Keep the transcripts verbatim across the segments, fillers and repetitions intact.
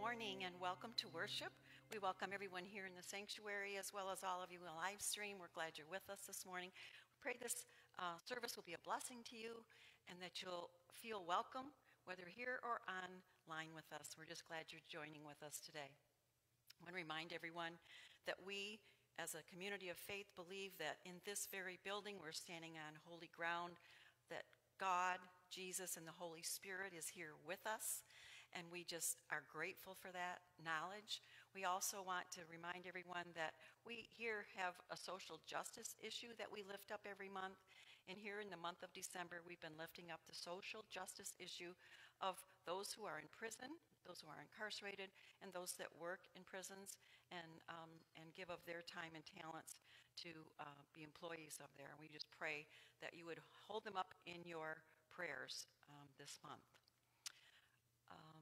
morning and welcome to worship. We welcome everyone here in the sanctuary as well as all of you in the live stream. We're glad you're with us this morning. We pray this uh, service will be a blessing to you and that you'll feel welcome, whether here or online with us. We're just glad you're joining with us today. I want to remind everyone that we, as a community of faith, believe that in this very building we're standing on holy ground, that God, Jesus, and the Holy Spirit is here with us, and we just are grateful for that knowledge. We also want to remind everyone that we here have a social justice issue that we lift up every month, and here in the month of December we've been lifting up the social justice issue of those who are in prison, those who are incarcerated, and those that work in prisons and um, and give of their time and talents to uh, be employees of there. And we just pray that you would hold them up in your prayers um, this month. Um,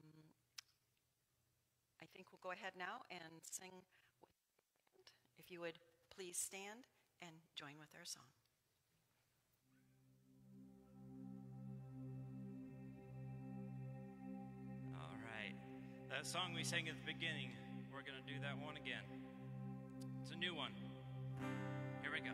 I think we'll go ahead now and sing with the band. If you would please stand and join with our song. All right. That song we sang at the beginning, we're going to do that one again. It's a new one. Here we go.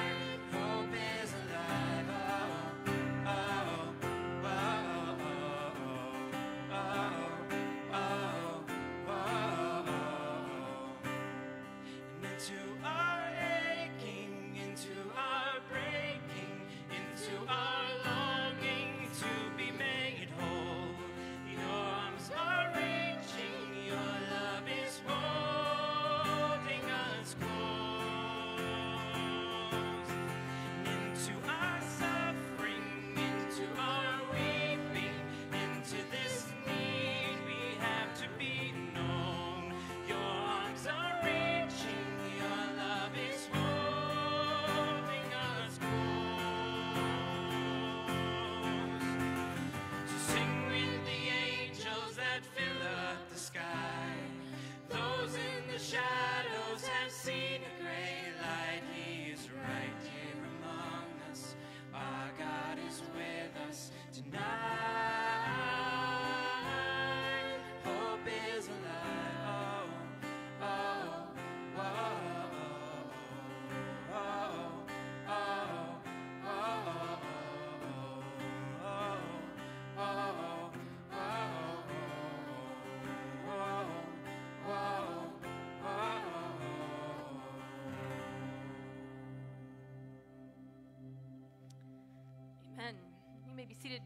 Oh, You may be seated.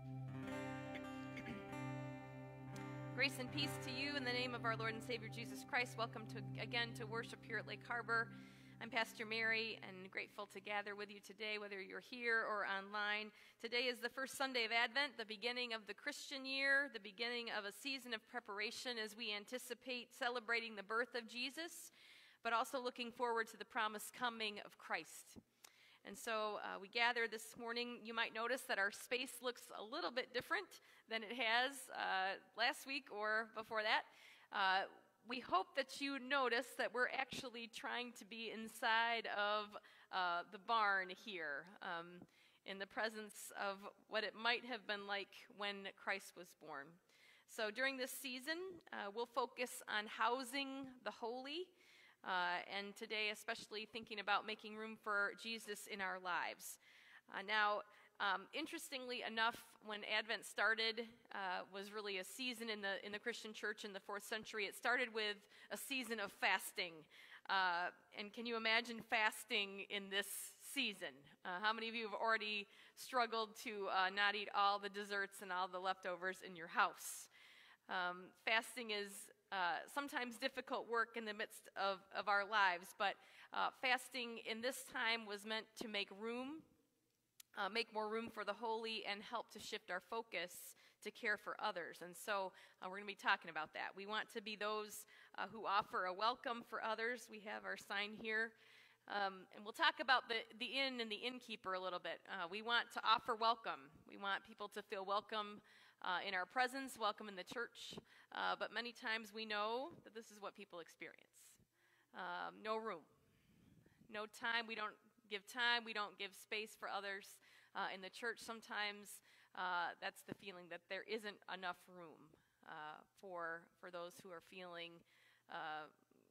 Grace and peace to you in the name of our Lord and Savior Jesus Christ. Welcome to again to worship here at Lake Harbor. I'm Pastor Mary and grateful to gather with you today, whether you're here or online. Today is the first Sunday of Advent, the beginning of the Christian year, the beginning of a season of preparation as we anticipate celebrating the birth of Jesus, but also looking forward to the promised coming of Christ. And so uh, we gather this morning. You might notice that our space looks a little bit different than it has uh, last week or before that. Uh, we hope that you notice that we're actually trying to be inside of uh, the barn here, um, in the presence of what it might have been like when Christ was born. So during this season, uh, we'll focus on housing the holy. Uh, and today, especially thinking about making room for Jesus in our lives. Uh, now, um, interestingly enough, when Advent started, uh, was really a season in the in the Christian church in the fourth century. It started with a season of fasting. Uh, and can you imagine fasting in this season? Uh, how many of you have already struggled to uh, not eat all the desserts and all the leftovers in your house? Um, fasting is Uh, sometimes difficult work in the midst of, of our lives, but uh, fasting in this time was meant to make room, uh, make more room for the holy, and help to shift our focus to care for others. And so uh, we're going to be talking about that. We want to be those uh, who offer a welcome for others. We have our sign here. Um, and we'll talk about the, the inn and the innkeeper a little bit. Uh, we want to offer welcome. We want people to feel welcome Uh, in our presence, welcome in the church, uh, but many times we know that this is what people experience. Um, no room, no time. We don't give time. We don't give space for others uh, in the church. Sometimes uh, that's the feeling that there isn't enough room uh, for for those who are feeling uh,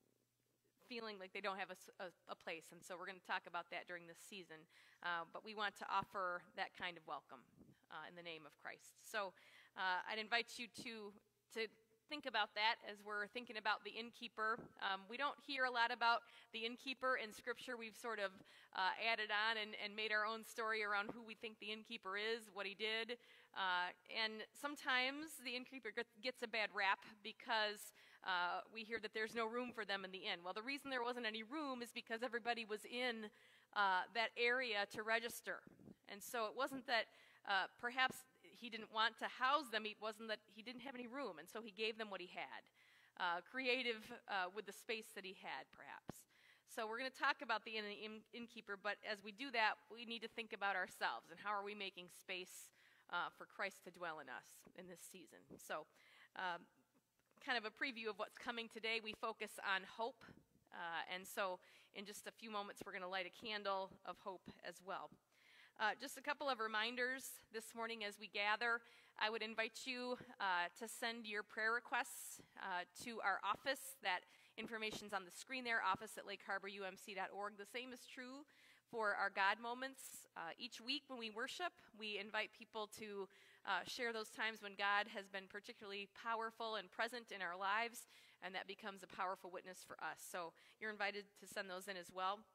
feeling like they don't have a, a, a place. And so we're going to talk about that during this season. Uh, but we want to offer that kind of welcome uh, in the name of Christ. So Uh, I'd invite you to to think about that as we're thinking about the innkeeper. Um, we don't hear a lot about the innkeeper in Scripture. We've sort of uh, added on and, and made our own story around who we think the innkeeper is, what he did. Uh, and sometimes the innkeeper gets a bad rap because uh, we hear that there's no room for them in the inn. Well, the reason there wasn't any room is because everybody was in uh, that area to register. And so it wasn't that uh, perhaps he didn't want to house them. It wasn't that he didn't have any room, and so he gave them what he had. Uh, creative uh, with the space that he had, perhaps. So we're going to talk about the inn- innkeeper, but as we do that, we need to think about ourselves and how are we making space uh, for Christ to dwell in us in this season. So um, kind of a preview of what's coming today. We focus on hope, uh, and so in just a few moments, we're going to light a candle of hope as well. Uh, just a couple of reminders this morning as we gather. I would invite you uh, to send your prayer requests uh, to our office. That information's on the screen there, office at lake harbor u m c dot org. The same is true for our God moments. Uh, each week when we worship, we invite people to uh, share those times when God has been particularly powerful and present in our lives, and that becomes a powerful witness for us. So you're invited to send those in as well.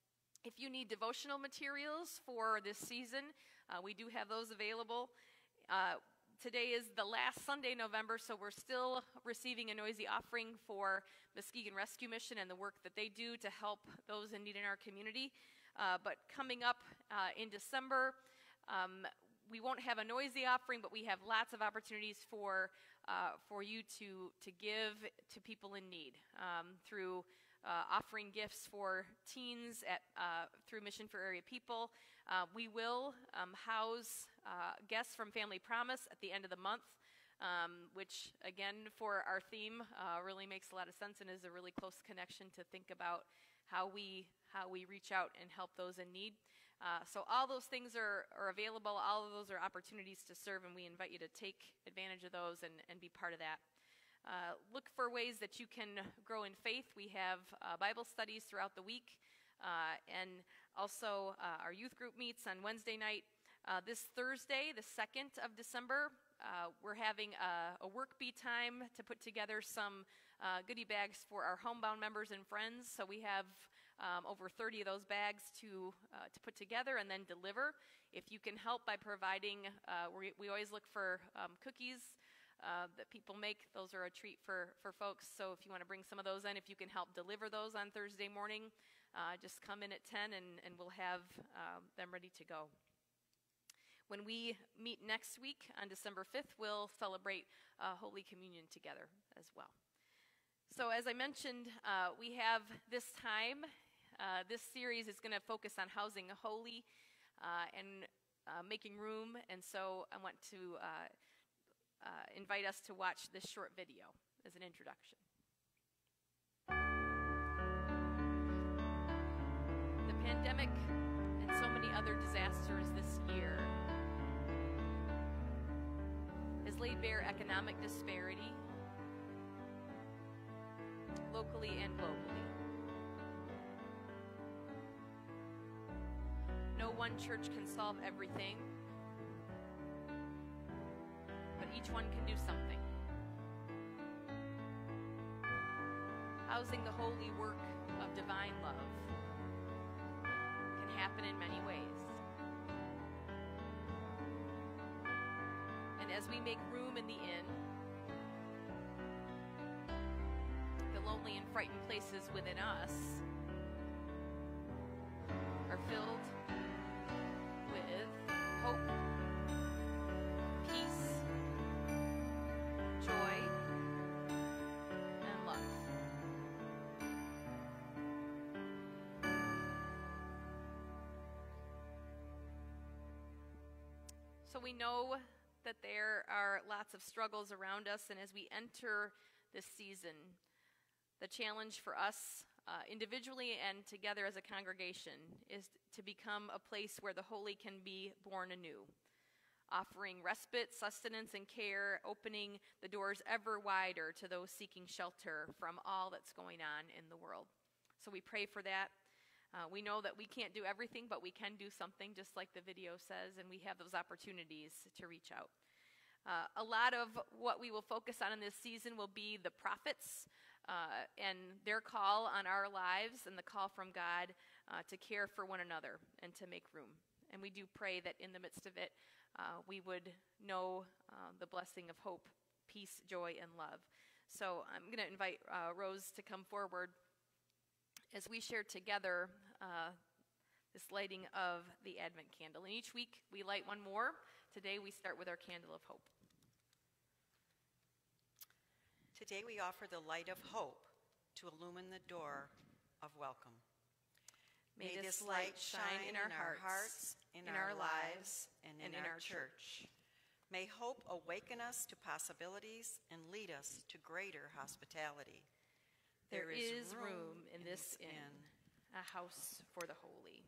If you need devotional materials for this season, uh, we do have those available. Uh, today is the last Sunday in November, so we're still receiving a noisy offering for Muskegon Rescue Mission and the work that they do to help those in need in our community. Uh, but coming up uh, in December, um, we won't have a noisy offering, but we have lots of opportunities for uh, for you to to give to people in need um, through Uh, offering gifts for teens at uh, through Mission for Area People. Uh, we will um, house uh, guests from Family Promise at the end of the month, um, which again for our theme uh, really makes a lot of sense and is a really close connection to think about how we how we reach out and help those in need. Uh, so all those things are, are available. All of those are opportunities to serve, and we invite you to take advantage of those and, and be part of that. Uh, look for ways that you can grow in faith. We have uh, Bible studies throughout the week, uh, and also uh, our youth group meets on Wednesday night. Uh, this Thursday, the second of December, uh, we're having a, a work bee time to put together some uh, goodie bags for our homebound members and friends. So we have um, over thirty of those bags to uh, to put together and then deliver. If you can help by providing, uh, we, we always look for um, cookies uh, that people make. Those are a treat for, for folks. So if you want to bring some of those in, if you can help deliver those on Thursday morning, uh, just come in at ten and, and we'll have um, them ready to go. When we meet next week on December fifth, we'll celebrate uh, Holy Communion together as well. So as I mentioned, uh, we have this time, uh, this series is going to focus on housing holy uh, and uh, making room. And so I want to uh, uh, invite us to watch this short video as an introduction. The pandemic and so many other disasters this year has laid bare economic disparity, locally and globally. No one church can solve everything, but each one can do something. Housing the holy work of divine love can happen in many ways. And as we make room in the inn, the lonely and frightened places within us are filled with hope, peace, joy, and love. So we know that there are lots of struggles around us, and as we enter this season, the challenge for us uh, individually and together as a congregation is to become a place where the holy can be born anew, offering respite, sustenance, and care, opening the doors ever wider to those seeking shelter from all that's going on in the world. So we pray for that. Uh, we know that we can't do everything, but we can do something, just like the video says, and we have those opportunities to reach out. Uh, a lot of what we will focus on in this season will be the prophets uh, and their call on our lives and the call from God uh, to care for one another and to make room. And we do pray that in the midst of it, uh, we would know uh, the blessing of hope, peace, joy, and love. So I'm going to invite uh, Rose to come forward as we share together uh, this lighting of the Advent candle. And each week we light one more. Today we start with our candle of hope. Today we offer the light of hope to illumine the door of welcome. May, May this light shine in our hearts, in, in our lives, and in, and in our, our church. church. May hope awaken us to possibilities and lead us to greater hospitality. There, there is room, room in, in this inn, inn, a house for the holy.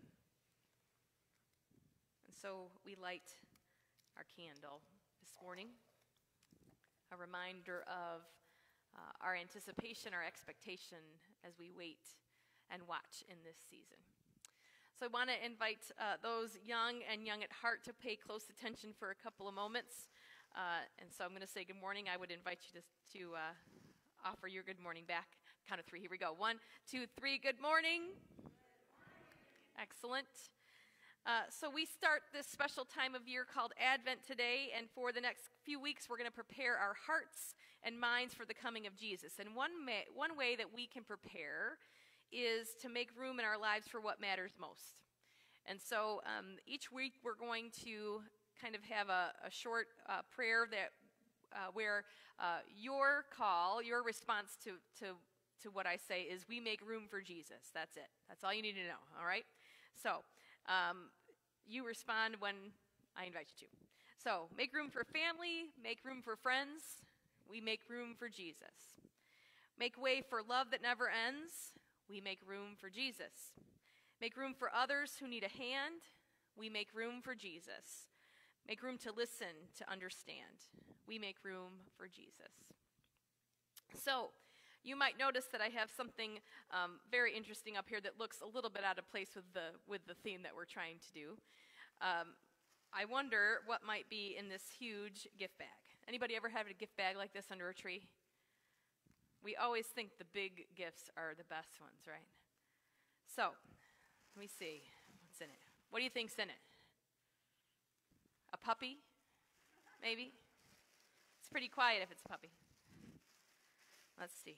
And so we light our candle this morning, a reminder of uh, our anticipation, our expectation as we wait and watch in this season. So I want to invite uh, those young and young at heart to pay close attention for a couple of moments. Uh, and so I'm going to say good morning. I would invite you to, to uh, offer your good morning back. Count of three. Here we go. One, two, three. Good morning. Good morning. Excellent. Uh, so we start this special time of year called Advent today, and for the next few weeks we're going to prepare our hearts and minds for the coming of Jesus. And one, may, one way that we can prepare is to make room in our lives for what matters most. And so um, each week we're going to kind of have a, a short uh, prayer that uh, where uh, your call, your response to, to, to what I say is, we make room for Jesus. That's it. That's all you need to know, all right? So um, you respond when I invite you to. So make room for family, make room for friends. We make room for Jesus. Make way for love that never ends. We make room for Jesus. Make room for others who need a hand. We make room for Jesus. Make room to listen, to understand. We make room for Jesus. So you might notice that I have something um, very interesting up here that looks a little bit out of place with the with the theme that we're trying to do. Um, I wonder what might be in this huge gift bag. Anybody ever have a gift bag like this under a tree? We always think the big gifts are the best ones, right? So, let me see. What's in it? What do you think's in it? A puppy? Maybe? It's pretty quiet if it's a puppy. Let's see.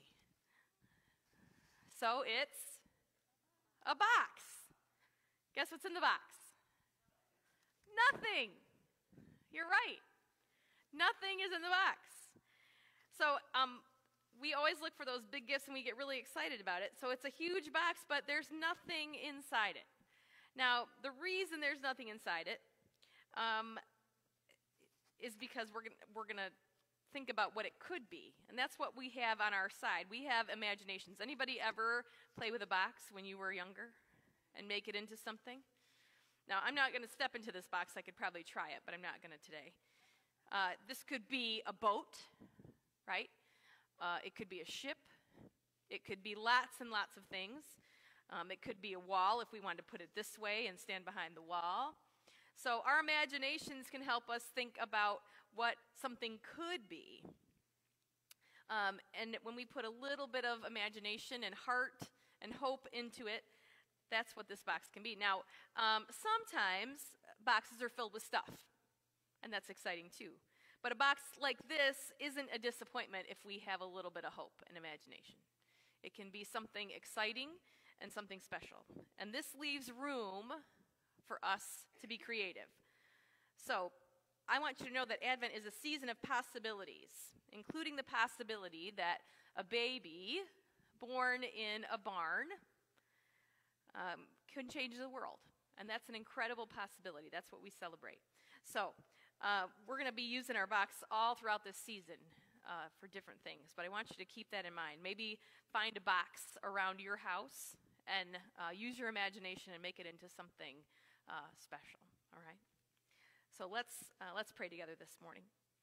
So, it's a box. Guess what's in the box? Nothing. You're right. Nothing is in the box. So, um, we always look for those big gifts and we get really excited about it. So it's a huge box, but there's nothing inside it. Now, the reason there's nothing inside it um, is because we're gonna, we're going to think about what it could be. And that's what we have on our side. We have imaginations. Anybody ever play with a box when you were younger and make it into something? Now, I'm not going to step into this box. I could probably try it, but I'm not going to today. Uh, this could be a boat, right? Uh, it could be a ship. It could be lots and lots of things. Um, it could be a wall if we wanted to put it this way and stand behind the wall. So our imaginations can help us think about what something could be. Um, and when we put a little bit of imagination and heart and hope into it, that's what this box can be. Now, um, sometimes boxes are filled with stuff, and that's exciting too. But a box like this isn't a disappointment if we have a little bit of hope and imagination. It can be something exciting and something special. And this leaves room for us to be creative. So I want you to know that Advent is a season of possibilities, including the possibility that a baby born in a barn um, can change the world. And that's an incredible possibility. That's what we celebrate. So Uh, we're going to be using our box all throughout this season uh, for different things, but I want you to keep that in mind. Maybe find a box around your house and uh, use your imagination and make it into something uh, special, all right? So let's, uh, let's pray together this morning.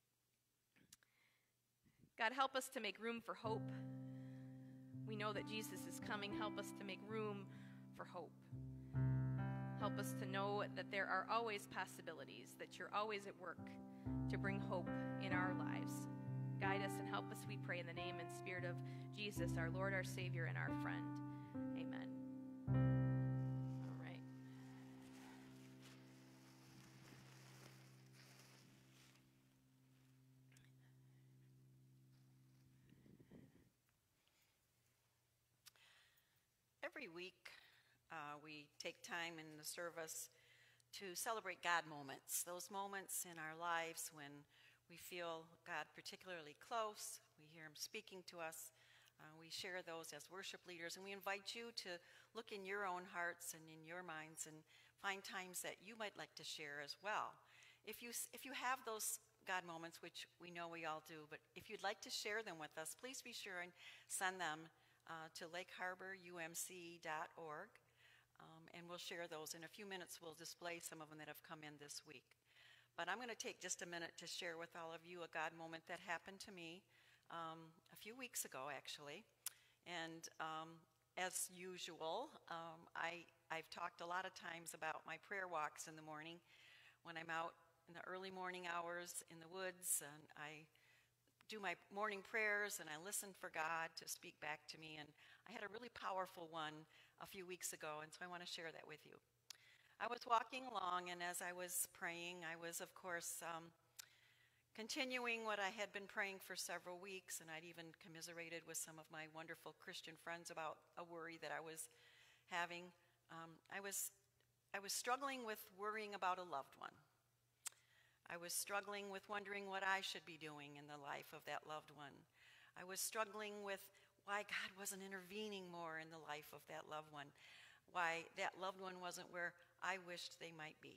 God, help us to make room for hope. We know that Jesus is coming. Help us to make room for hope. Help us to know that there are always possibilities, that you're always at work to bring hope in our lives. Guide us and help us, we pray, in the name and spirit of Jesus, our Lord, our Savior, and our friend. Amen. All right. Every week, Uh, we take time in the service to celebrate God moments, those moments in our lives when we feel God particularly close, we hear him speaking to us, uh, we share those as worship leaders, and we invite you to look in your own hearts and in your minds and find times that you might like to share as well. If you, if you have those God moments, which we know we all do, but if you'd like to share them with us, please be sure and send them uh, to lake harbor u m c dot org. Um, and we'll share those. In a few minutes, we'll display some of them that have come in this week. But I'm going to take just a minute to share with all of you a God moment that happened to me um, a few weeks ago, actually. And um, as usual, um, I, I've talked a lot of times about my prayer walks in the morning when I'm out in the early morning hours in the woods, and I do my morning prayers and I listen for God to speak back to me. And I had a really powerful one a few weeks ago, and so I want to share that with you. I was walking along, and as I was praying, I was, of course, um, continuing what I had been praying for several weeks, and I'd even commiserated with some of my wonderful Christian friends about a worry that I was having. Um, I was, I was struggling with worrying about a loved one. I was struggling with wondering what I should be doing in the life of that loved one. I was struggling with why God wasn't intervening more in the life of that loved one, why that loved one wasn't where I wished they might be.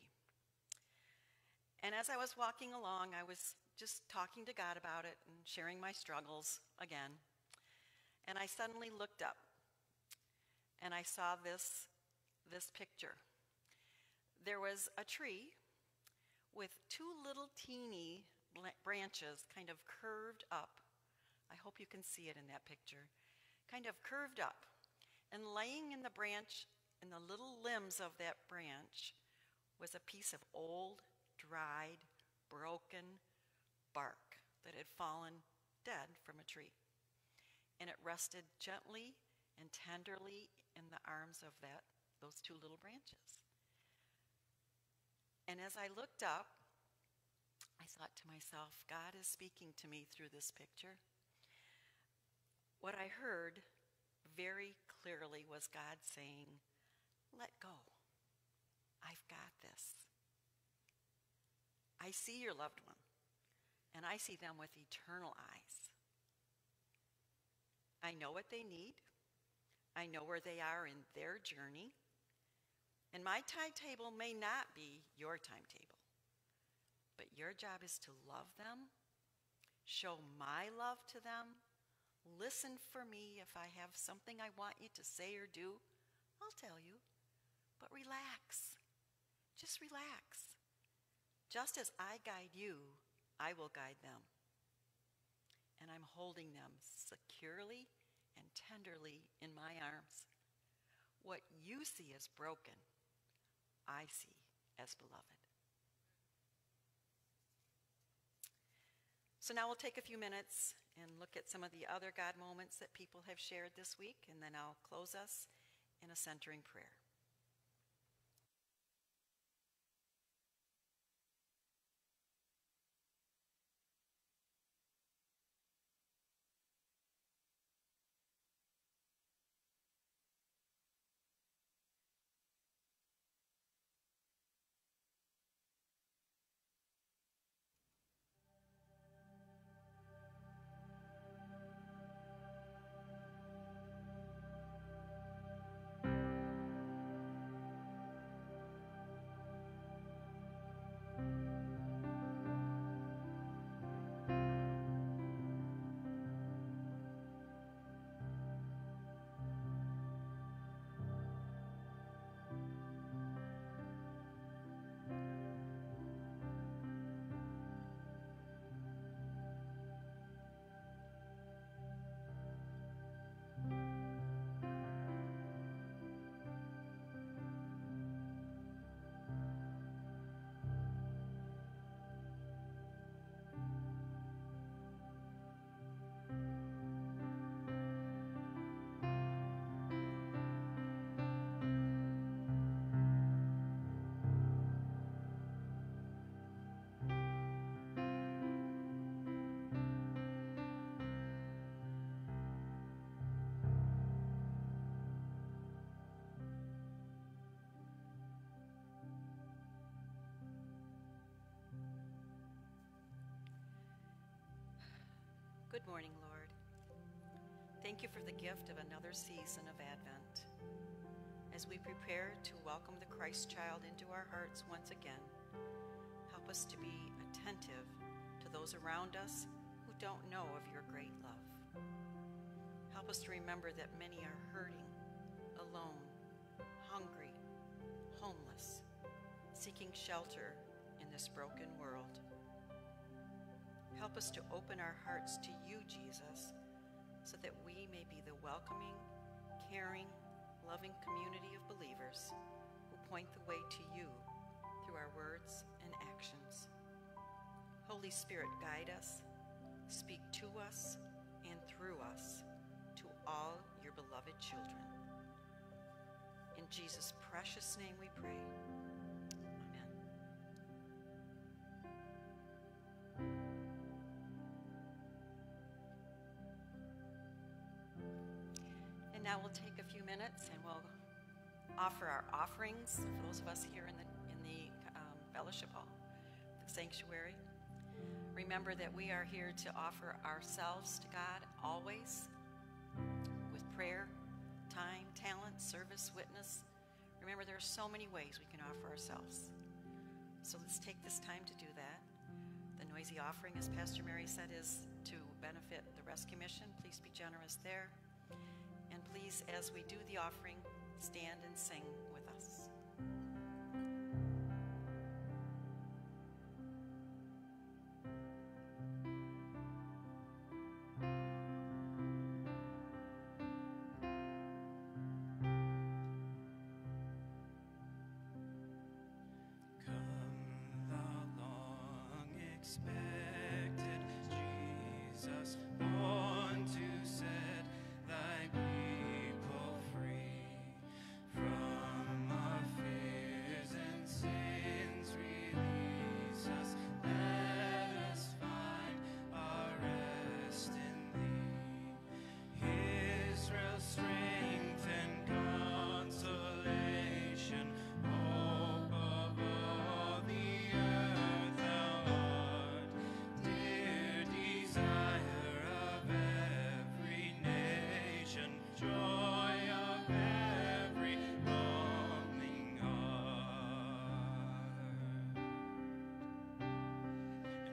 And as I was walking along, I was just talking to God about it and sharing my struggles again. And I suddenly looked up, and I saw this, this picture. There was a tree with two little teeny branches kind of curved up. I hope you can see it in that picture. Kind of curved up. And laying in the branch, in the little limbs of that branch, was a piece of old, dried, broken bark that had fallen dead from a tree. And it rested gently and tenderly in the arms of that those two little branches. And as I looked up, I thought to myself, God is speaking to me through this picture. What I heard very clearly was God saying, let go. I've got this. I see your loved one, and I see them with eternal eyes. I know what they need. I know where they are in their journey. And my timetable may not be your timetable, but your job is to love them, show my love to them, listen for me. If I have something I want you to say or do, I'll tell you. But relax. Just relax. Just as I guide you, I will guide them. And I'm holding them securely and tenderly in my arms. What you see as broken, I see as beloved. So now we'll take a few minutes and look at some of the other God moments that people have shared this week, and then I'll close us in a centering prayer. Good morning, Lord. Thank you for the gift of another season of Advent. As we prepare to welcome the Christ child into our hearts once again, help us to be attentive to those around us who don't know of your great love. Help us to remember that many are hurting, alone, hungry, homeless, seeking shelter in this broken world. Help us to open our hearts to you, Jesus, so that we may be the welcoming, caring, loving community of believers who point the way to you through our words and actions. Holy Spirit, guide us, speak to us and through us to all your beloved children. In Jesus' precious name we pray. Amen. And now we'll take a few minutes and we'll offer our offerings for those of us here in the in the um, fellowship hall, the sanctuary. Remember that we are here to offer ourselves to God always with prayer, time, talent, service, witness. Remember, there are so many ways we can offer ourselves. So let's take this time to do that. The noisy offering, as Pastor Mary said, is to benefit the rescue mission. Please be generous there. And please, as we do the offering, stand and sing with us. Expected Jesus, born to set thy people free.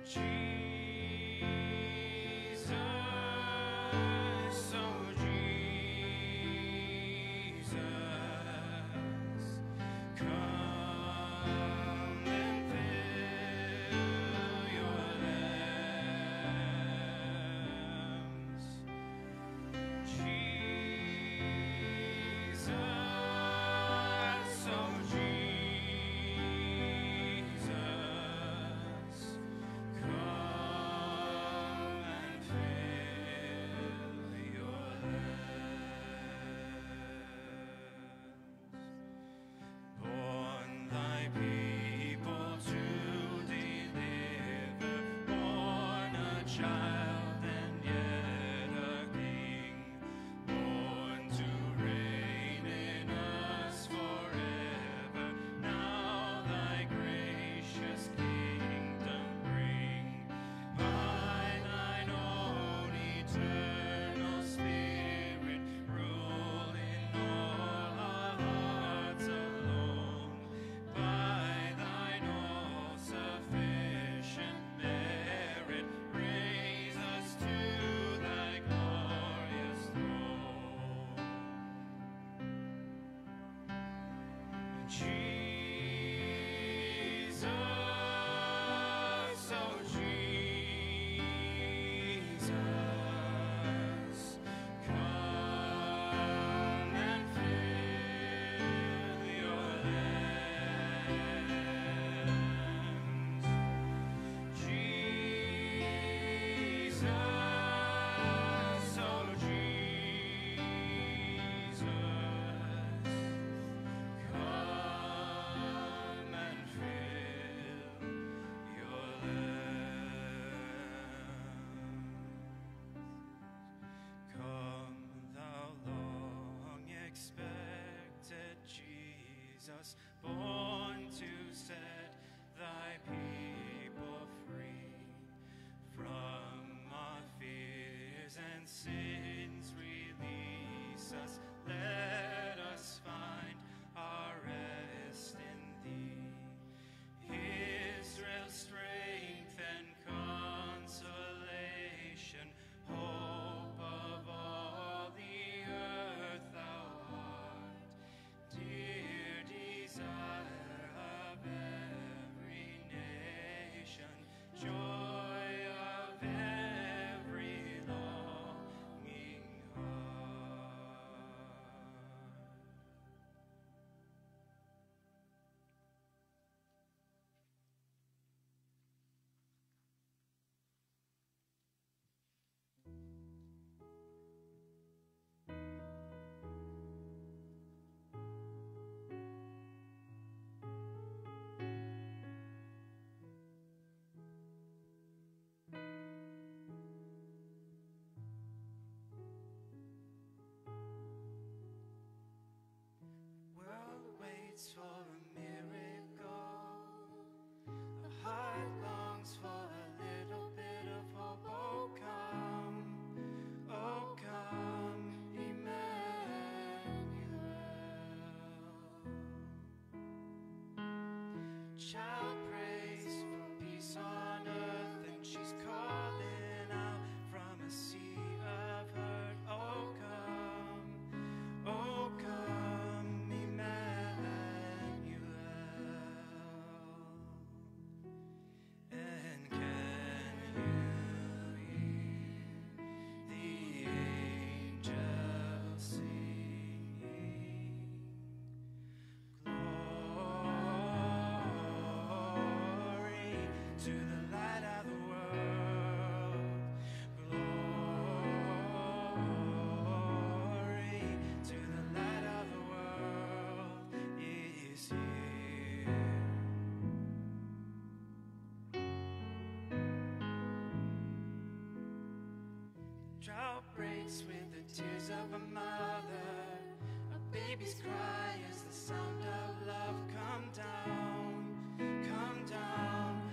Drought breaks with the tears of a mother. A baby's cry is the sound of love. Come down, come down,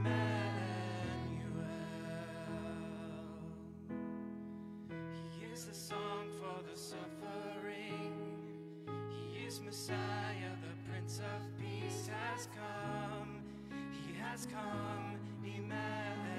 Emmanuel. He is the song for the suffering. He is Messiah, the Prince of Peace has come. He has come, Emmanuel.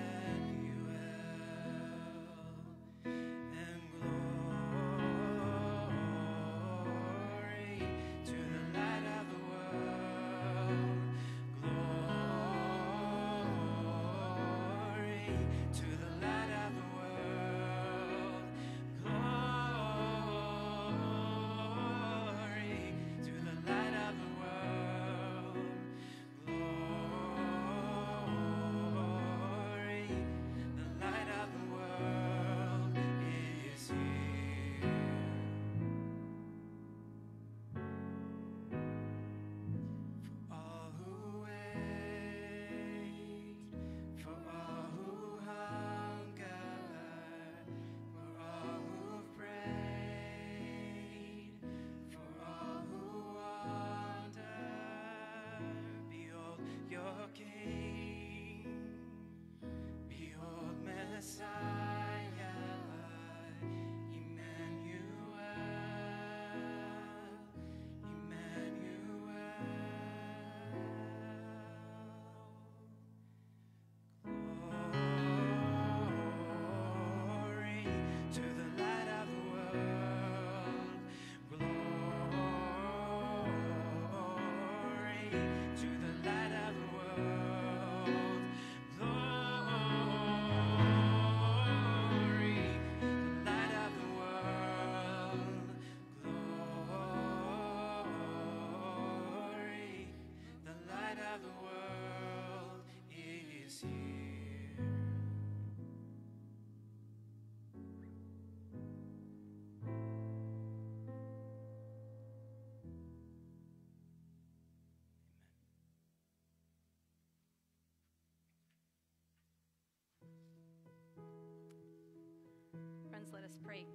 us pray.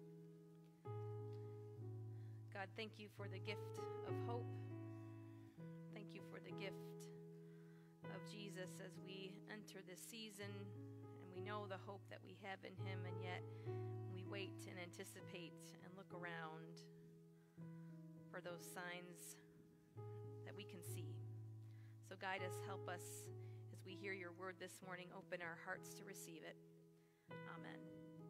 God, thank you for the gift of hope. Thank you for the gift of Jesus as we enter this season, and we know the hope that we have in him, and yet we wait and anticipate and look around for those signs that we can see. So guide us, help us as we hear your word this morning. Open our hearts to receive it. Amen.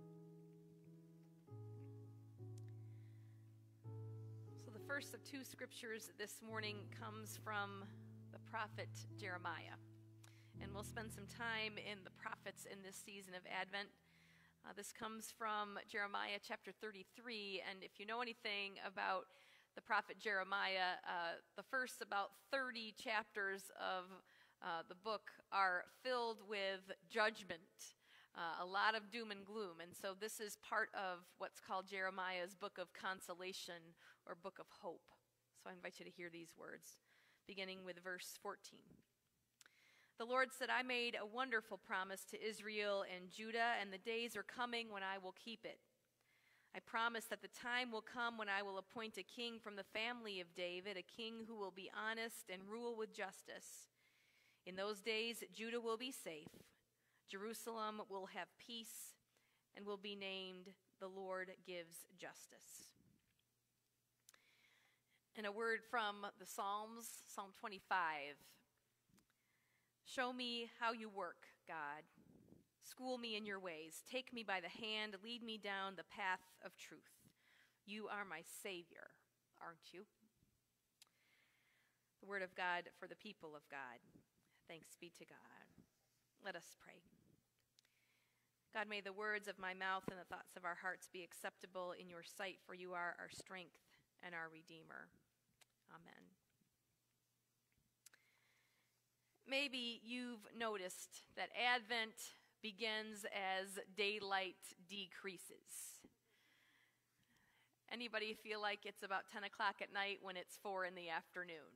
So the first of two scriptures this morning comes from the prophet Jeremiah. And we'll spend some time in the prophets in this season of Advent. Uh, this comes from Jeremiah chapter thirty-three. And if you know anything about the prophet Jeremiah, uh, the first about thirty chapters of uh, the book are filled with judgment, uh, a lot of doom and gloom. And so this is part of what's called Jeremiah's book of consolation or book of hope. So I invite you to hear these words, beginning with verse fourteen. The Lord said, I made a wonderful promise to Israel and Judah, and the days are coming when I will keep it. I promise that the time will come when I will appoint a king from the family of David, a king who will be honest and rule with justice. In those days, Judah will be safe, Jerusalem will have peace, and will be named, The Lord Gives Justice. And a word from the Psalms, Psalm twenty-five. Show me how you work, God. School me in your ways. Take me by the hand. Lead me down the path of truth. You are my Savior, aren't you? The word of God for the people of God. Thanks be to God. Let us pray. God, may the words of my mouth and the thoughts of our hearts be acceptable in your sight, for you are our strength and our Redeemer. Amen. Maybe you've noticed that Advent begins as daylight decreases. Anybody feel like it's about ten o'clock at night when it's four in the afternoon?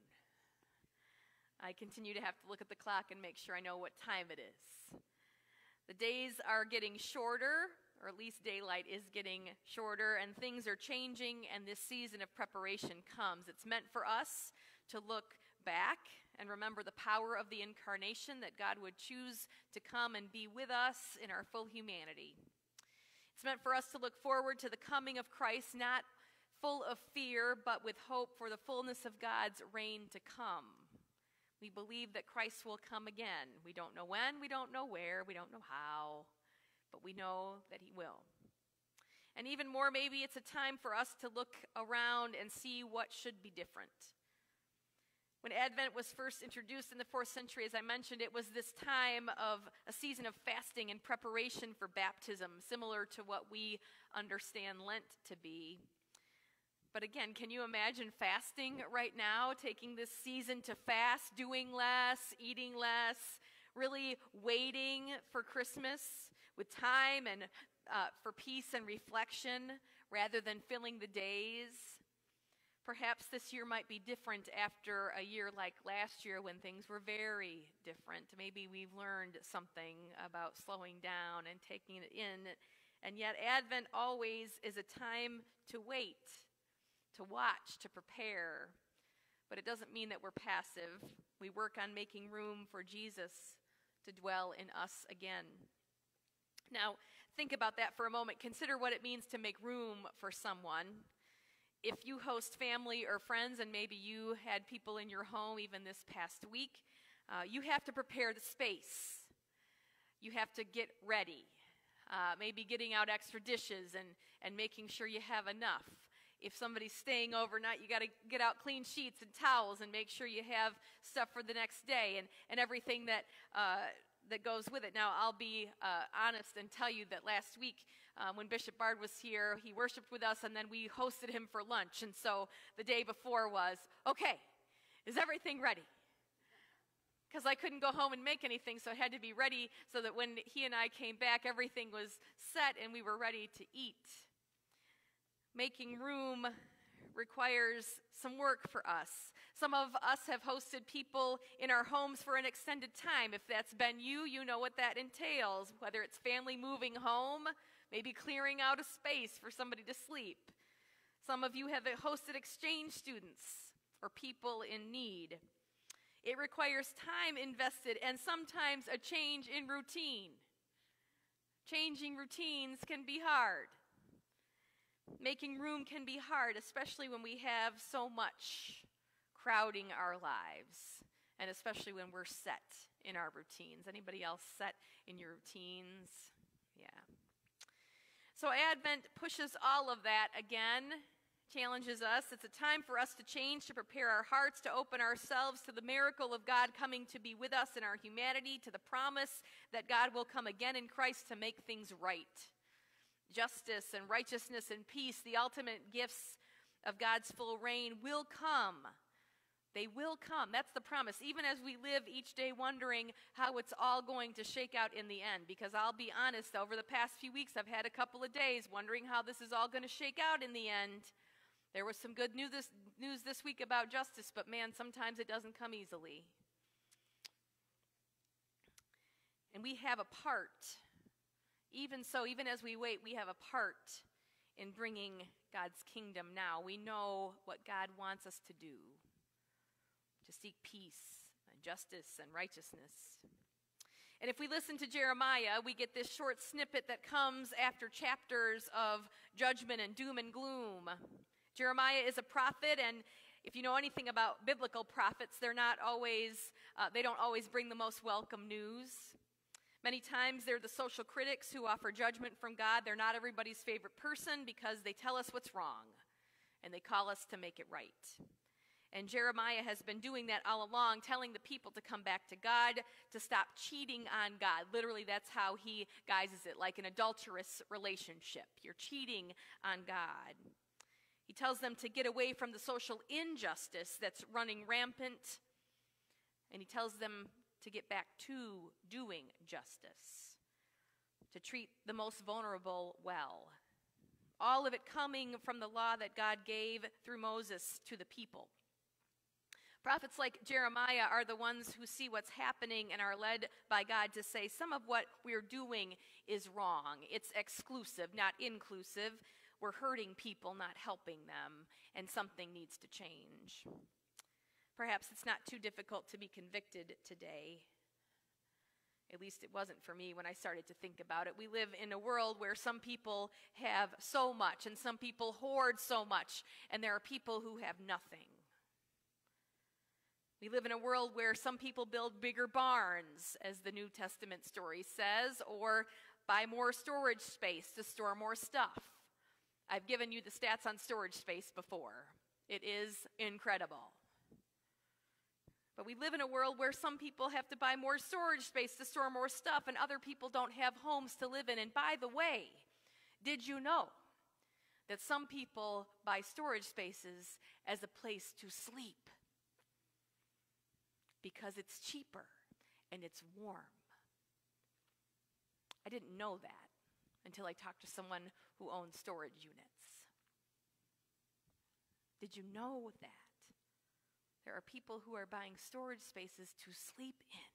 I continue to have to look at the clock and make sure I know what time it is. The days are getting shorter, or at least daylight is getting shorter, and things are changing, and this season of preparation comes. It's meant for us to look back and remember the power of the incarnation, that God would choose to come and be with us in our full humanity. It's meant for us to look forward to the coming of Christ, not full of fear, but with hope for the fullness of God's reign to come. We believe that Christ will come again. We don't know when, we don't know where, we don't know how, but we know that he will. And even more, maybe it's a time for us to look around and see what should be different. When Advent was first introduced in the fourth century, as I mentioned, it was this time of a season of fasting and preparation for baptism, similar to what we understand Lent to be. But again, can you imagine fasting right now, taking this season to fast, doing less, eating less, really waiting for Christmas with time and uh, for peace and reflection rather than filling the days? Perhaps this year might be different after a year like last year when things were very different. Maybe we've learned something about slowing down and taking it in. And yet Advent always is a time to wait, to watch, to prepare. But it doesn't mean that we're passive. We work on making room for Jesus to dwell in us again. Now, think about that for a moment. Consider what it means to make room for someone. If you host family or friends, and maybe you had people in your home even this past week, uh, you have to prepare the space. You have to get ready, uh, maybe getting out extra dishes and, and making sure you have enough. If somebody's staying overnight, you got to get out clean sheets and towels and make sure you have stuff for the next day and, and everything that uh, that goes with it. Now, I'll be uh, honest and tell you that last week um, when Bishop Bard was here, he worshiped with us, and then we hosted him for lunch. And so the day before was, okay, is everything ready? Because I couldn't go home and make anything, so it had to be ready so that when he and I came back, everything was set and we were ready to eat. Making room requires some work for us. Some of us have hosted people in our homes for an extended time. If that's been you, you know what that entails, whether it's family moving home, maybe clearing out a space for somebody to sleep. Some of you have hosted exchange students or people in need. It requires time invested and sometimes a change in routine. Changing routines can be hard. Making room can be hard, especially when we have so much crowding our lives, and especially when we're set in our routines. Anybody else set in your routines? Yeah. So Advent pushes all of that again, challenges us. It's a time for us to change, to prepare our hearts, to open ourselves to the miracle of God coming to be with us in our humanity, to the promise that God will come again in Christ to make things right. Justice and righteousness and peace, the ultimate gifts of God's full reign, will come. They will come. That's the promise. Even as we live each day wondering how it's all going to shake out in the end. Because I'll be honest, over the past few weeks, I've had a couple of days wondering how this is all going to shake out in the end. There was some good news this, news this week about justice, but man, sometimes it doesn't come easily. And we have a part. Even so, even as we wait, we have a part in bringing God's kingdom now. We know what God wants us to do. To seek peace and justice and righteousness. And if we listen to Jeremiah, we get this short snippet that comes after chapters of judgment and doom and gloom. Jeremiah is a prophet, and if you know anything about biblical prophets, they're not always, uh, they don't always bring the most welcome news. Many times they're the social critics who offer judgment from God. They're not everybody's favorite person because they tell us what's wrong, and they call us to make it right. And Jeremiah has been doing that all along, telling the people to come back to God, to stop cheating on God. Literally, that's how he guises it, like an adulterous relationship. You're cheating on God. He tells them to get away from the social injustice that's running rampant, and he tells them to get back to doing justice, to treat the most vulnerable well. All of it coming from the law that God gave through Moses to the people. Prophets like Jeremiah are the ones who see what's happening and are led by God to say some of what we're doing is wrong. It's exclusive, not inclusive. We're hurting people, not helping them, and something needs to change. Perhaps it's not too difficult to be convicted today. At least it wasn't for me when I started to think about it. We live in a world where some people have so much, and some people hoard so much, and there are people who have nothing. We live in a world where some people build bigger barns, as the New Testament story says, or buy more storage space to store more stuff. I've given you the stats on storage space before. It is incredible. But we live in a world where some people have to buy more storage space to store more stuff, and other people don't have homes to live in. And by the way, did you know that some people buy storage spaces as a place to sleep? Because it's cheaper and it's warm. I didn't know that until I talked to someone who owns storage units. Did you know that? There are people who are buying storage spaces to sleep in.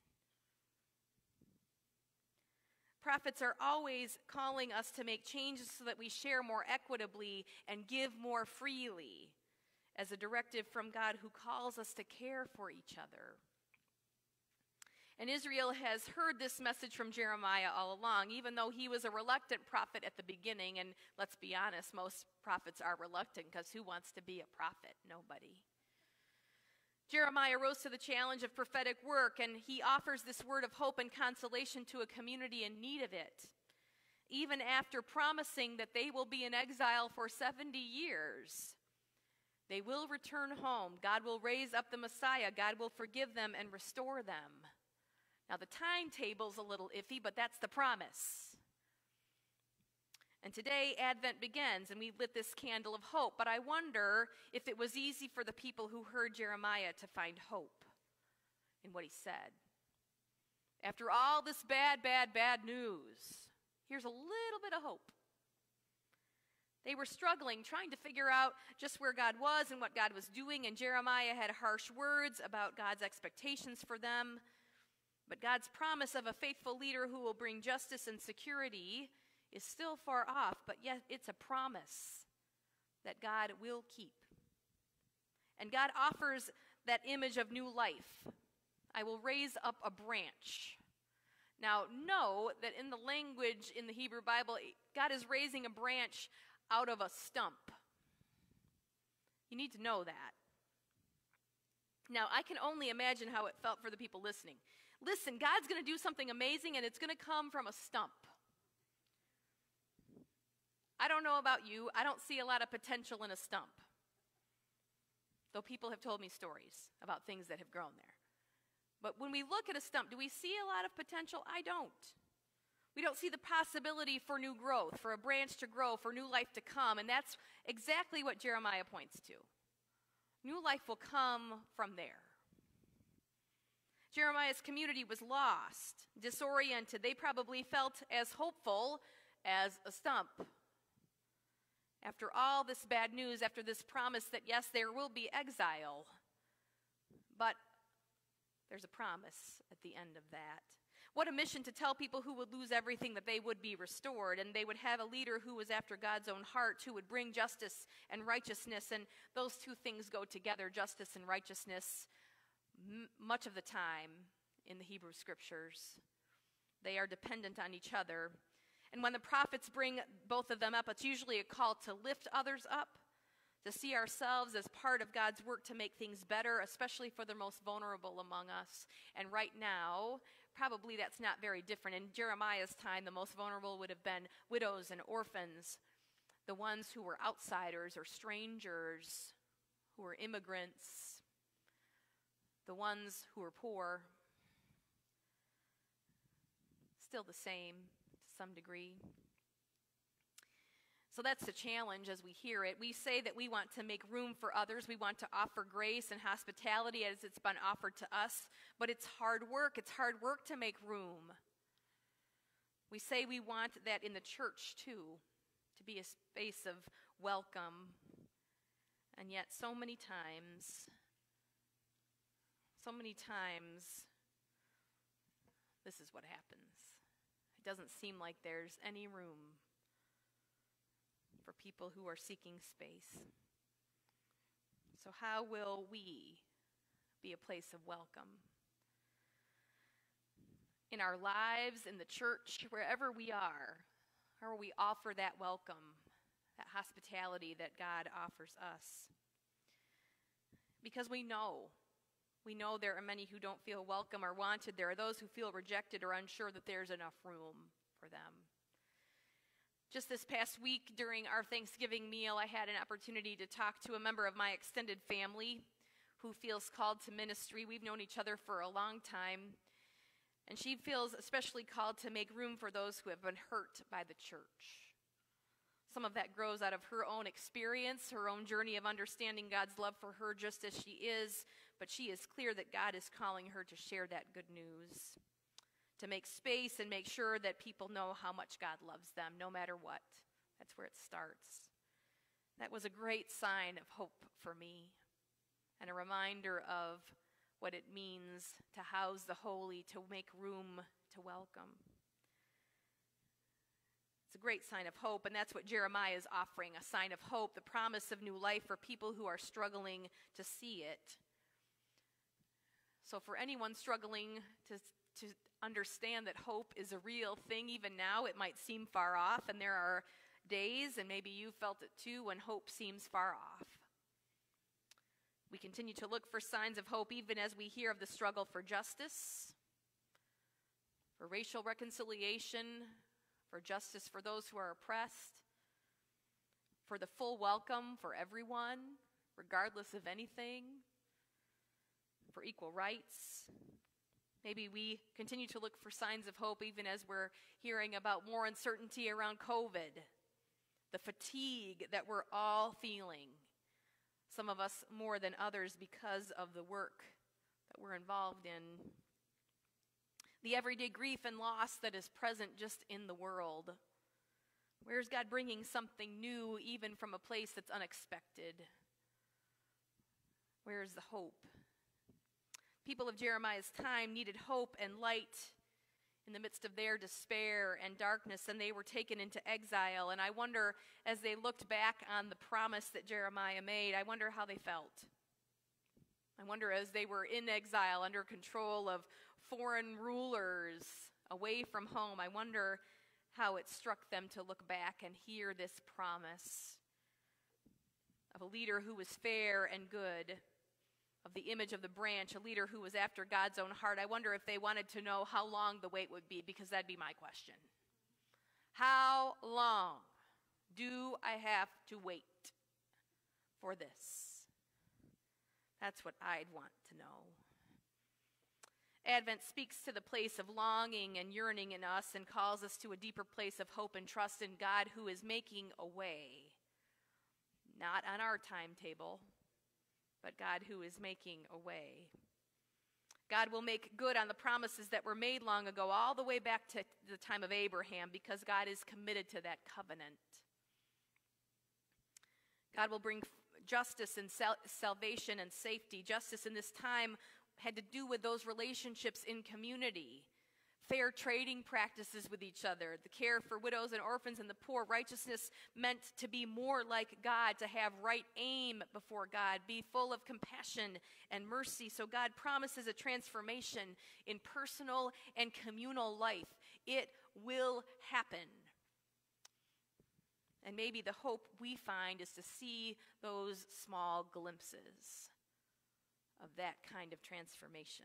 Prophets are always calling us to make changes so that we share more equitably and give more freely, as a directive from God who calls us to care for each other. And Israel has heard this message from Jeremiah all along, even though he was a reluctant prophet at the beginning. And let's be honest, most prophets are reluctant, because who wants to be a prophet? Nobody. Jeremiah rose to the challenge of prophetic work, and he offers this word of hope and consolation to a community in need of it, even after promising that they will be in exile for seventy years. They will return home. God will raise up the Messiah. God will forgive them and restore them. Now, the timetable's a little iffy, but that's the promise. And today, Advent begins, and we lit this candle of hope. But I wonder if it was easy for the people who heard Jeremiah to find hope in what he said. After all this bad, bad, bad news, here's a little bit of hope. They were struggling, trying to figure out just where God was and what God was doing, and Jeremiah had harsh words about God's expectations for them. But God's promise of a faithful leader who will bring justice and security is still far off, but yet it's a promise that God will keep. And God offers that image of new life. I will raise up a branch. Now, know that in the language in the Hebrew Bible, God is raising a branch out of a stump. You need to know that. Now, I can only imagine how it felt for the people listening. Listen, God's going to do something amazing, and it's going to come from a stump. I don't know about you. I don't see a lot of potential in a stump, though people have told me stories about things that have grown there. But when we look at a stump, do we see a lot of potential? I don't. We don't see the possibility for new growth, for a branch to grow, for new life to come, and that's exactly what Jeremiah points to. New life will come from there. Jeremiah's community was lost, disoriented. They probably felt as hopeful as a stump. After all this bad news, after this promise that yes, there will be exile, but there's a promise at the end of that. What a mission to tell people who would lose everything that they would be restored, and they would have a leader who was after God's own heart, who would bring justice and righteousness, and those two things go together, justice and righteousness, m- much of the time in the Hebrew Scriptures. They are dependent on each other. And when the prophets bring both of them up, it's usually a call to lift others up, to see ourselves as part of God's work to make things better, especially for the most vulnerable among us. And right now, probably that's not very different. In Jeremiah's time, the most vulnerable would have been widows and orphans, the ones who were outsiders or strangers, who were immigrants, the ones who were poor. Still the same to some degree. So that's the challenge as we hear it. We say that we want to make room for others. We want to offer grace and hospitality as it's been offered to us. But it's hard work. It's hard work to make room. We say we want that in the church too, to be a space of welcome. And yet so many times, so many times, this is what happens. It doesn't seem like there's any room for people who are seeking space. So how will we be a place of welcome? In our lives, in the church, wherever we are, how will we offer that welcome, that hospitality that God offers us? Because we know, we know there are many who don't feel welcome or wanted. There are those who feel rejected or unsure that there's enough room for them. Just this past week during our Thanksgiving meal, I had an opportunity to talk to a member of my extended family who feels called to ministry. We've known each other for a long time, and she feels especially called to make room for those who have been hurt by the church. Some of that grows out of her own experience, her own journey of understanding God's love for her just as she is, but she is clear that God is calling her to share that good news, to make space and make sure that people know how much God loves them, no matter what. That's where it starts. That was a great sign of hope for me, and a reminder of what it means to house the holy, to make room to welcome. It's a great sign of hope, and that's what Jeremiah is offering, a sign of hope, the promise of new life for people who are struggling to see it. So for anyone struggling to to understand that hope is a real thing, even now it might seem far off, and there are days, and maybe you felt it too, when hope seems far off. We continue to look for signs of hope even as we hear of the struggle for justice, for racial reconciliation, for justice for those who are oppressed, for the full welcome for everyone, regardless of anything, for equal rights. Maybe we continue to look for signs of hope even as we're hearing about more uncertainty around COVID, the fatigue that we're all feeling, some of us more than others because of the work that we're involved in, the everyday grief and loss that is present just in the world. Where's God bringing something new, even from a place that's unexpected? Where's the hope? People of Jeremiah's time needed hope and light in the midst of their despair and darkness, and they were taken into exile. And I wonder, as they looked back on the promise that Jeremiah made, I wonder how they felt. I wonder, as they were in exile under control of foreign rulers away from home, I wonder how it struck them to look back and hear this promise of a leader who was fair and good, of the image of the branch, a leader who was after God's own heart. I wonder if they wanted to know how long the wait would be, because that'd be my question. How long do I have to wait for this? That's what I'd want to know. Advent speaks to the place of longing and yearning in us and calls us to a deeper place of hope and trust in God, who is making a way. Not on our timetable, but God who is making a way. God will make good on the promises that were made long ago, all the way back to the time of Abraham, because God is committed to that covenant. God will bring justice and sal- salvation and safety. Justice in this time had to do with those relationships in community, fair trading practices with each other, the care for widows and orphans and the poor. Righteousness meant to be more like God, to have right aim before God, be full of compassion and mercy. So God promises a transformation in personal and communal life. It will happen. And maybe the hope we find is to see those small glimpses of that kind of transformation.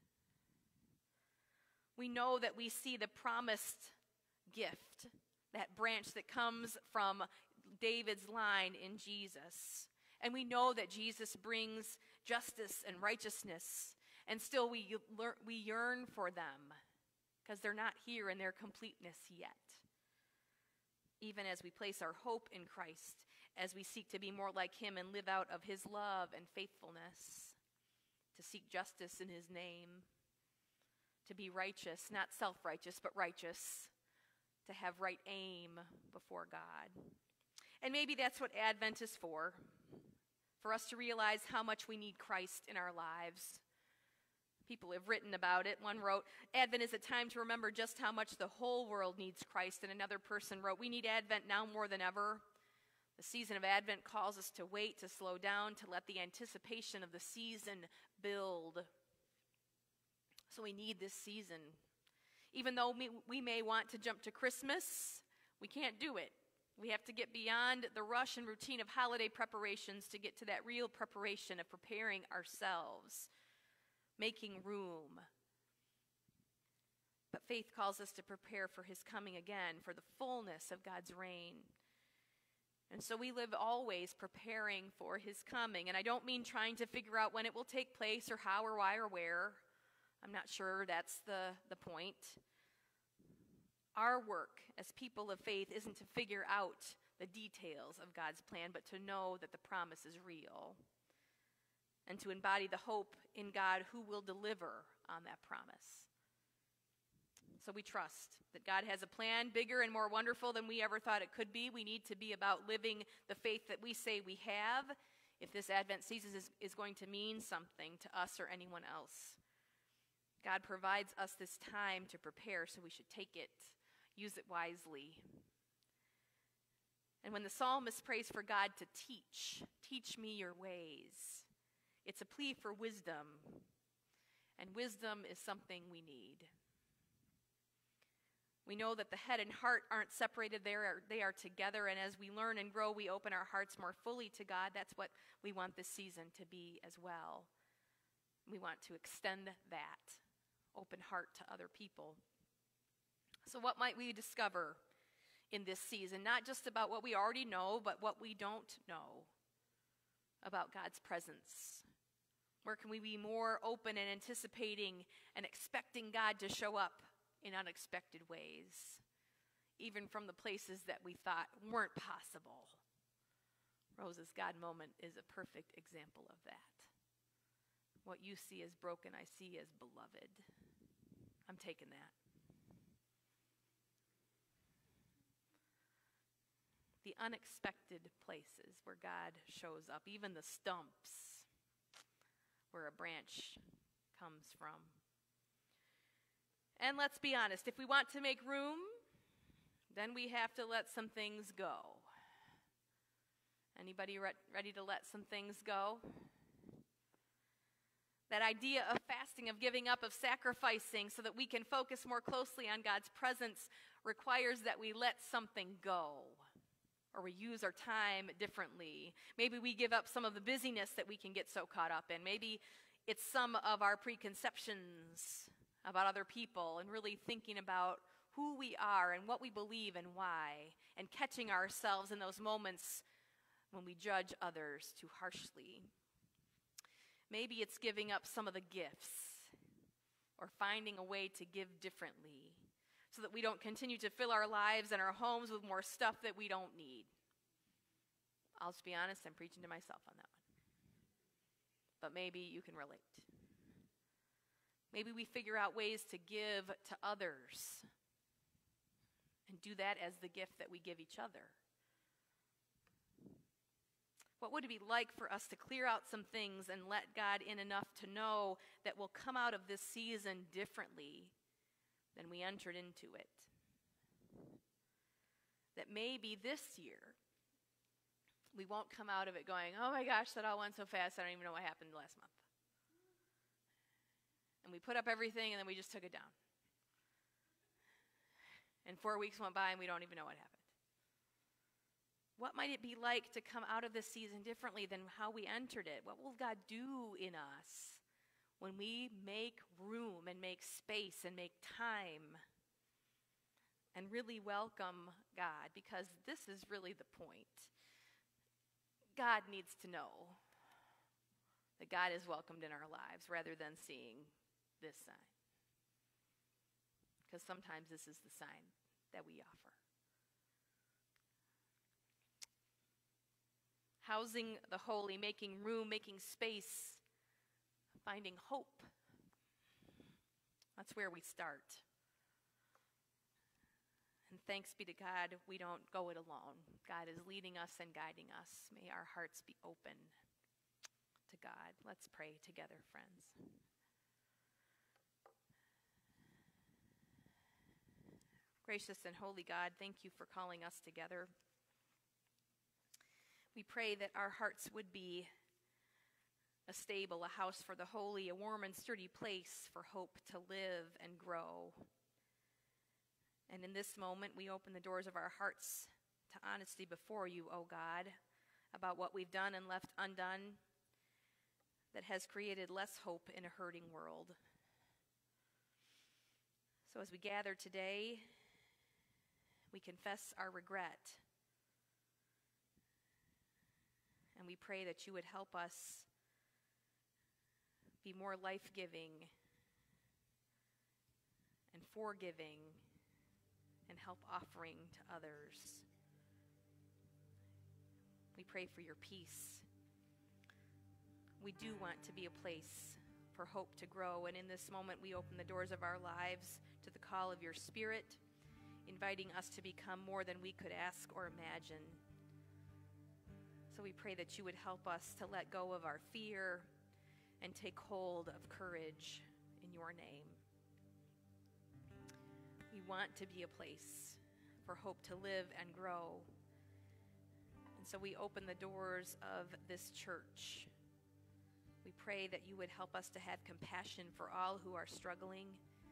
We know that we see the promised gift, that branch that comes from David's line in Jesus. And we know that Jesus brings justice and righteousness, and still we, we yearn for them because they're not here in their completeness yet. Even as we place our hope in Christ, as we seek to be more like him and live out of his love and faithfulness, to seek justice in his name, to be righteous, not self-righteous, but righteous, to have right aim before God. And maybe that's what Advent is for, for us to realize how much we need Christ in our lives. People have written about it. One wrote, Advent is a time to remember just how much the whole world needs Christ. And another person wrote, we need Advent now more than ever. The season of Advent calls us to wait, to slow down, to let the anticipation of the season build. So we need this season. Even though we, we may want to jump to Christmas, we can't do it. We have to get beyond the rush and routine of holiday preparations to get to that real preparation of preparing ourselves, making room. But faith calls us to prepare for his coming again, for the fullness of God's reign. And so we live always preparing for his coming. And I don't mean trying to figure out when it will take place or how or why or where. I'm not sure that's the, the point. Our work as people of faith isn't to figure out the details of God's plan, but to know that the promise is real and to embody the hope in God who will deliver on that promise. So we trust that God has a plan bigger and more wonderful than we ever thought it could be. We need to be about living the faith that we say we have, if this Advent season is, is going to mean something to us or anyone else. God provides us this time to prepare, so we should take it, use it wisely. And when the psalmist prays for God to teach, teach me your ways, it's a plea for wisdom, and wisdom is something we need. We know that the head and heart aren't separated, they are, they are together, and as we learn and grow, we open our hearts more fully to God. That's what we want this season to be as well. We want to extend that open heart to other people. So what might we discover in this season? Not just about what we already know, but what we don't know about God's presence. Where can we be more open and anticipating and expecting God to show up in unexpected ways, even from the places that we thought weren't possible? Rose's God moment is a perfect example of that. What you see as broken, I see as beloved. I'm taking that. the unexpected places where God shows up, even the stumps where a branch comes from. And let's be honest, if we want to make room, then we have to let some things go. Anybody re- ready to let some things go? That idea of fasting, of giving up, of sacrificing so that we can focus more closely on God's presence requires that we let something go, or we use our time differently. Maybe we give up some of the busyness that we can get so caught up in. Maybe it's some of our preconceptions about other people and really thinking about who we are and what we believe and why, and catching ourselves in those moments when we judge others too harshly. Maybe it's giving up some of the gifts or finding a way to give differently so that we don't continue to fill our lives and our homes with more stuff that we don't need. I'll just be honest, I'm preaching to myself on that one. But maybe you can relate. Maybe we figure out ways to give to others and do that as the gift that we give each other. What would it be like for us to clear out some things and let God in enough to know that we'll come out of this season differently than we entered into it? That maybe this year we won't come out of it going, oh my gosh, that all went so fast, I don't even know what happened last month. And we put up everything and then we just took it down. And four weeks went by and we don't even know what happened. What might it be like to come out of this season differently than how we entered it? What will God do in us when we make room and make space and make time and really welcome God? Because this is really the point. God needs to know that God is welcomed in our lives rather than seeing this sign. Because sometimes this is the sign that we offer. Housing the holy, making room, making space, finding hope. That's where we start. And thanks be to God, we don't go it alone. God is leading us and guiding us. May our hearts be open to God. Let's pray together, friends. Gracious and holy God, thank you for calling us together. We pray that our hearts would be a stable, a house for the holy, a warm and sturdy place for hope to live and grow. And in this moment, we open the doors of our hearts to honesty before you, O God, about what we've done and left undone that has created less hope in a hurting world. So as we gather today, we confess our regret. And we pray that you would help us be more life-giving and forgiving and help offering to others. We pray for your peace. We do want to be a place for hope to grow, and in this moment we open the doors of our lives to the call of your Spirit, inviting us to become more than we could ask or imagine. So we pray that you would help us to let go of our fear and take hold of courage in your name. We want to be a place for hope to live and grow. And so we open the doors of this church. We pray that you would help us to have compassion for all who are struggling.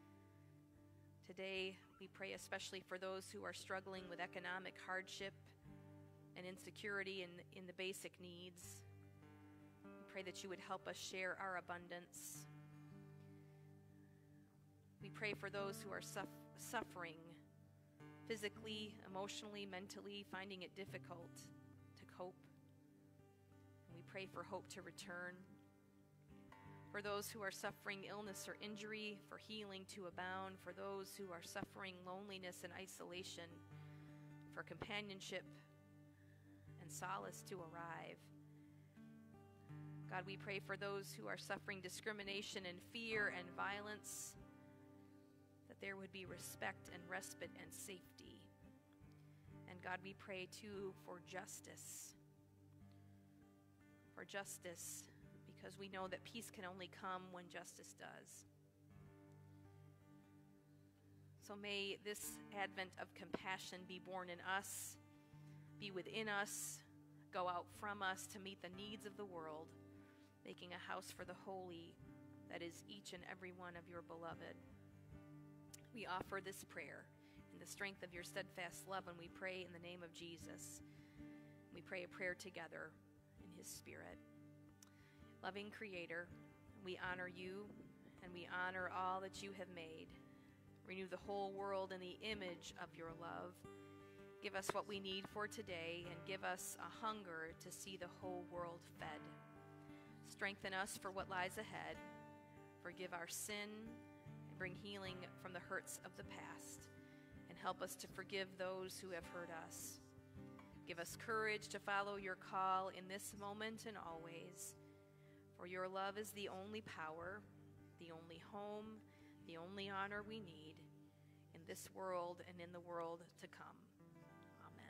Today, we pray especially for those who are struggling with economic hardship and insecurity in, in the basic needs. We pray that you would help us share our abundance. We pray for those who are suff- suffering physically, emotionally, mentally, finding it difficult to cope. And we pray for hope to return. For those who are suffering illness or injury, for healing to abound. For those who are suffering loneliness and isolation, for companionship and solace to arrive. God, we pray for those who are suffering discrimination and fear and violence, that there would be respect and respite and safety. And God, we pray too for justice. For justice, because we know that peace can only come when justice does. So may this advent of compassion be born in us, be within us, go out from us to meet the needs of the world, making a house for the holy that is each and every one of your beloved. We offer this prayer in the strength of your steadfast love, and we pray in the name of Jesus. We pray a prayer together in his Spirit. Loving Creator, we honor you and we honor all that you have made. Renew the whole world in the image of your love. Give us what we need for today, and give us a hunger to see the whole world fed. Strengthen us for what lies ahead. Forgive our sin and bring healing from the hurts of the past. And help us to forgive those who have hurt us. Give us courage to follow your call in this moment and always. For your love is the only power, the only home, the only honor we need in this world and in the world to come. Amen.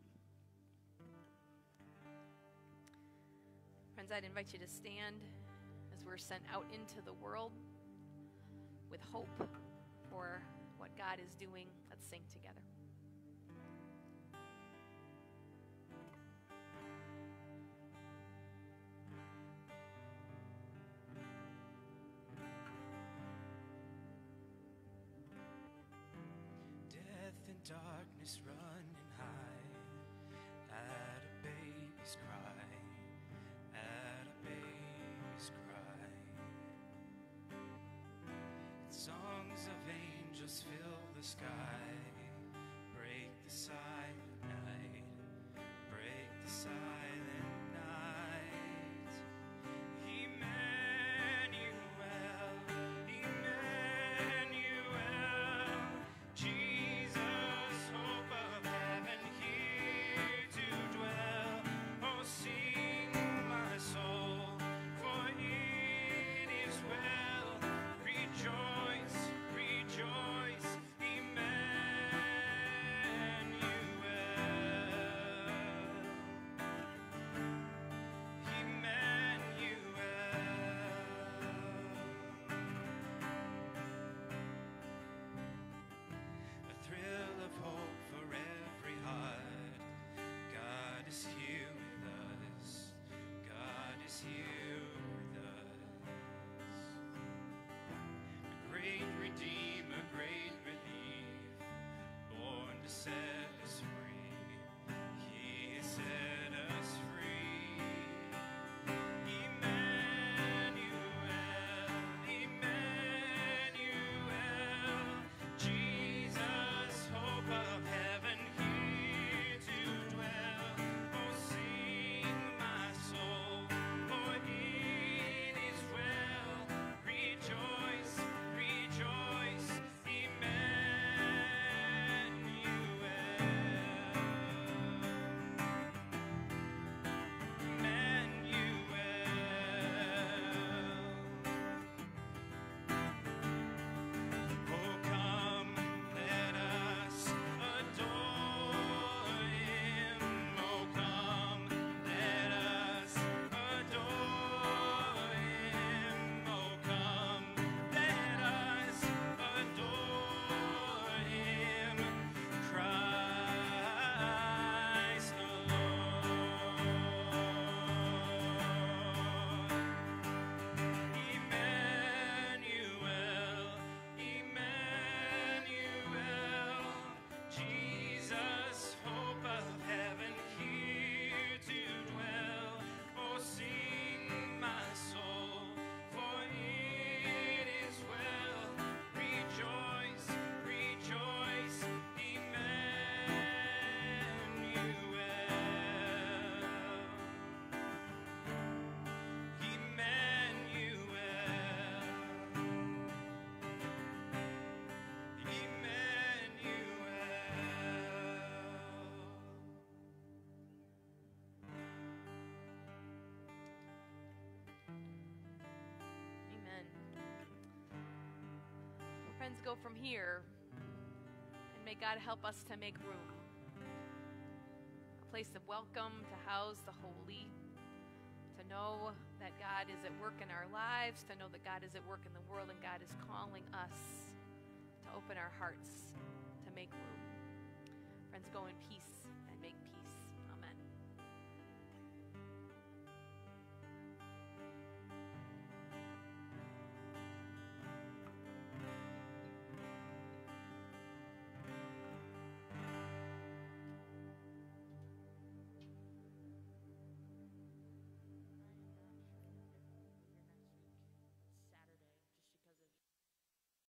Friends, I'd invite you to stand as we're sent out into the world with hope for what God is doing. Let's sing together. Darkness running high at a baby's cry, at a baby's cry. Songs of angels fill the sky, break the silent night, break the silent night. Emmanuel, Emmanuel, Jesus, hope of heaven here to dwell. Oh, sing my soul, for it is well. Rejoice, rejoice, Friends, go from here, and may God help us to make room. place of welcome, to house the holy, to know that God is at work in our lives, to know that God is at work in the world, and God is calling us to open our hearts, to make room. Friends, go in peace and make peace.